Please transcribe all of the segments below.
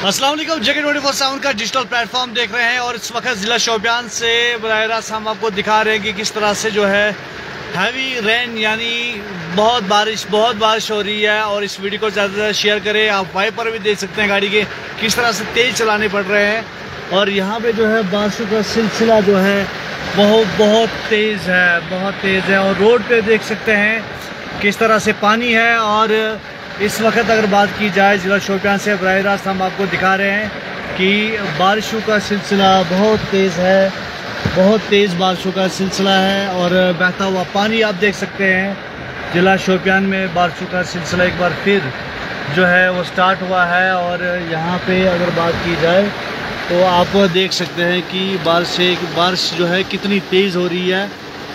अस्सलाम वालेकुम। जेके 24/7 का डिजिटल प्लेटफॉर्म देख रहे हैं और इस वक्त ज़िला शोपियान से बराह रास्त हम आपको दिखा रहे हैं कि किस तरह से जो है हैवी रेन यानी बहुत बारिश हो रही है। और इस वीडियो को ज़्यादा से ज़्यादा शेयर करें। आप वाइपर भी देख सकते हैं गाड़ी के किस तरह से तेज़ चलाने पड़ रहे हैं। और यहाँ पे जो है बारिशों का सिलसिला जो है बहुत तेज़ है और रोड पे देख सकते हैं किस तरह से पानी है। और इस वक्त अगर बात की जाए ज़िला शोपियान से बराह रास्त हम आपको दिखा रहे हैं कि बारिशों का सिलसिला बहुत तेज़ बारिशों का सिलसिला है। और बहता हुआ पानी आप देख सकते हैं। ज़िला शोपियान में बारिशों का सिलसिला एक बार फिर जो है वो स्टार्ट हुआ है। और यहाँ पे अगर बात की जाए तो आप देख सकते हैं कि बारिश जो है कितनी तेज़ हो रही है।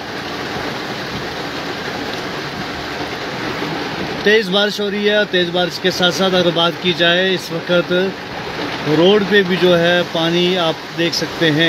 तेज़ बारिश हो रही है। तेज़ बारिश के साथ साथ अगर बात की जाए इस वक्त रोड पे भी जो है पानी आप देख सकते हैं।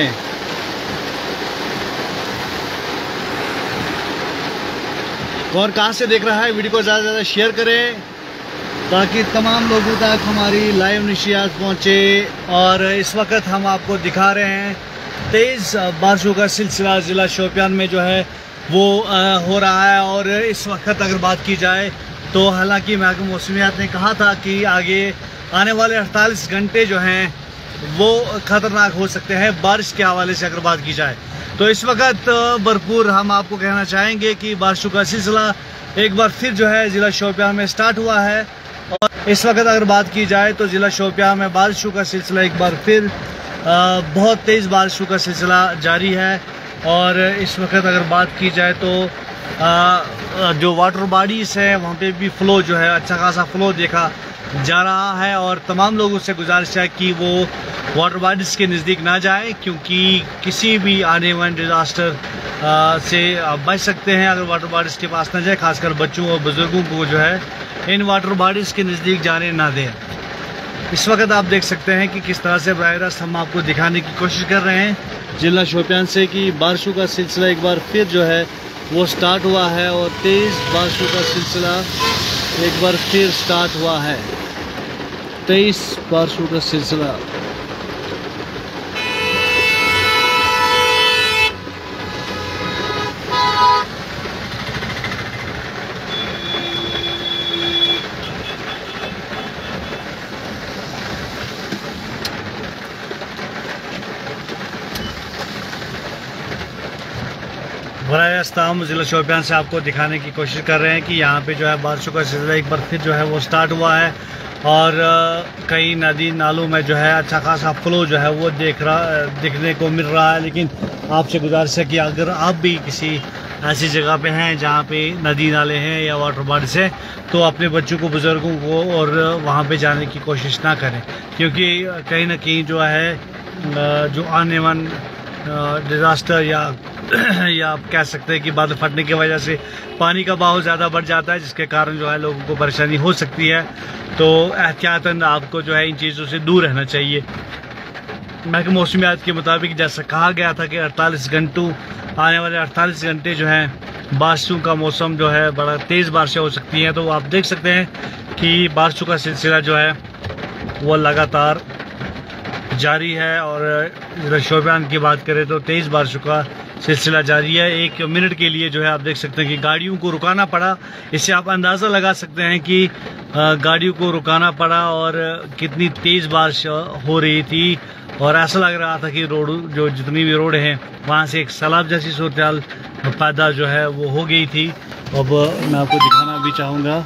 और कहाँ से देख रहा है वीडियो को ज़्यादा से ज़्यादा शेयर करें ताकि तमाम लोगों तक हमारी लाइव नशियात पहुँचे। और इस वक्त हम आपको दिखा रहे हैं तेज़ बारिशों का सिलसिला ज़िला शोपियान में जो है वो हो रहा है। और इस वक्त अगर बात की जाए तो हालांकि महकमा मौसमियात ने कहा था कि आगे आने वाले 48 घंटे जो हैं वो ख़तरनाक हो सकते हैं बारिश के हवाले से अगर बात की जाए। तो इस वक्त भरपूर हम आपको कहना चाहेंगे कि बारिशों का सिलसिला एक बार फिर जो है ज़िला शोपियान में स्टार्ट हुआ है। और इस वक्त अगर बात की जाए तो ज़िला शोपियान में बारिशों का सिलसिला एक बार फिर बहुत तेज़ बारिशों का सिलसिला जारी है। और इस वक्त अगर बात की जाए तो जो वाटर बॉडीज़ है वहाँ पे भी फ़्लो जो है अच्छा खासा फ़्लो देखा जा रहा है। और तमाम लोगों से गुजारिश है कि वो वाटर बॉडीज़ के नज़दीक ना जाएं क्योंकि किसी भी आने वाले डिज़ास्टर से बच सकते हैं अगर वाटर बॉडीज़ के पास ना जाए। खासकर बच्चों और बुज़ुर्गों को जो है इन वाटर बॉडीज़ के नज़दीक जाने ना दें। इस वक्त आप देख सकते हैं कि किस तरह से बराह रास्त हम आपको दिखाने की कोशिश कर रहे हैं ज़िला शोपियान से कि बारिशों का सिलसिला एक बार फिर जो है वो स्टार्ट हुआ है। और तेज़ बारिशों का सिलसिला एक बार फिर स्टार्ट हुआ है। तेज़ बारिशों का सिलसिला बराह रास्त हम ज़िला शोपियान से आपको दिखाने की कोशिश कर रहे हैं कि यहाँ पे जो है बारिशों का सिलसिला एक बार फिर जो है वो स्टार्ट हुआ है। और कई नदी नालों में जो है अच्छा खासा फ़्लो जो है वो दिखने को मिल रहा है। लेकिन आपसे गुजारिश है कि अगर आप भी किसी ऐसी जगह पे हैं जहाँ पे नदी नाले हैं या वाटर बॉडीज़ हैं तो अपने बच्चों को बुज़ुर्गों को और वहाँ पे जाने की कोशिश ना करें क्योंकि कहीं ना कहीं जो है जो आने वाले डिज़ास्टर या आप कह सकते हैं कि बादल फटने की वजह से पानी का बहाव ज़्यादा बढ़ जाता है जिसके कारण जो है लोगों को परेशानी हो सकती है। तो एहतियातन आपको जो है इन चीज़ों से दूर रहना चाहिए। महकमा मौसमियात के मुताबिक जैसा कहा गया था कि आने वाले 48 घंटे जो हैं बारिशों का मौसम जो है बड़ा तेज़ बारिशें हो सकती हैं। तो आप देख सकते हैं कि बारिशों का सिलसिला जो है वो लगातार जारी है। और शोपियान की बात करें तो तेज़ बारिशों का सिलसिला जारी है। 1 मिनट के लिए जो है आप देख सकते हैं कि गाड़ियों को रुकाना पड़ा। इससे आप अंदाज़ा लगा सकते हैं कि गाड़ियों को रुकाना पड़ा और कितनी तेज़ बारिश हो रही थी। और ऐसा लग रहा था कि जो जितनी भी रोड हैं वहाँ से एक सैलाब जैसी सूरत पैदा जो है वो हो गई थी। अब मैं आपको दिखाना भी चाहूँगा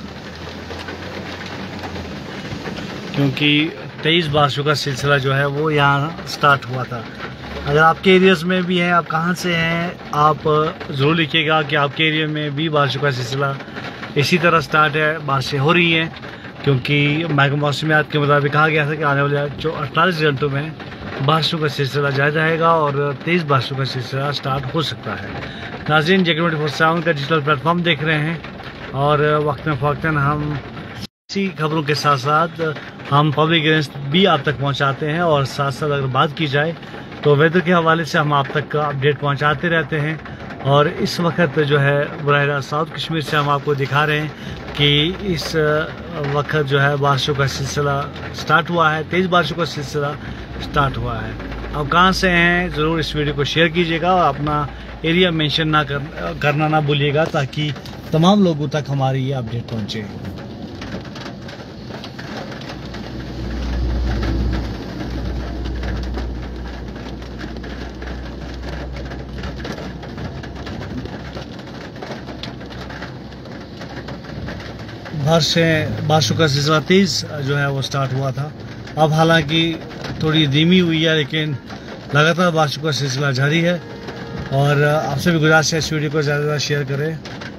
क्योंकि तेज़ बारिशों का सिलसिला जो है वो यहाँ स्टार्ट हुआ था। अगर आपके एरियाज़ में भी हैं, आप कहाँ से हैं, आप ज़रूर लिखिएगा कि आपके एरिया में भी बारिशों का सिलसिला इसी तरह स्टार्ट है। बारिशें हो रही हैं क्योंकि महकमा मौसमियात के मुताबिक कहा गया था कि आने वाले 48 घंटों में बारिशों का सिलसिला जारी रहेगा और तेज़ बारिशों का सिलसिला स्टार्ट हो सकता है। नाज़रीन, जेके 24/7 का डिजिटल प्लेटफॉर्म देख रहे हैं और वक्तन हम इसी खबरों के साथ साथ हम पब्लिक अगेंस्ट भी आप तक पहुंचाते हैं। और साथ साथ अगर बात की जाए तो वेदर के हवाले से हम आप तक अपडेट पहुंचाते रहते हैं। और इस वक्त जो है बराह रास्त साउथ कश्मीर से हम आपको दिखा रहे हैं कि इस वक्त जो है बारिशों का सिलसिला स्टार्ट हुआ है, तेज़ बारिशों का सिलसिला स्टार्ट हुआ है। अब कहाँ से हैं ज़रूर इस वीडियो को शेयर कीजिएगा और अपना एरिया मेंशन करना ना भूलिएगा, ताकि तमाम लोगों तक हमारी ये अपडेट पहुँचे। बारिशों का सिलसिला तेज़ जो है वो स्टार्ट हुआ था। अब हालांकि थोड़ी धीमी हुई है, लेकिन लगातार बारिशों का सिलसिला जारी है। और आपसे भी गुजारिश है इस वीडियो को ज़्यादा से ज़्यादा शेयर करें।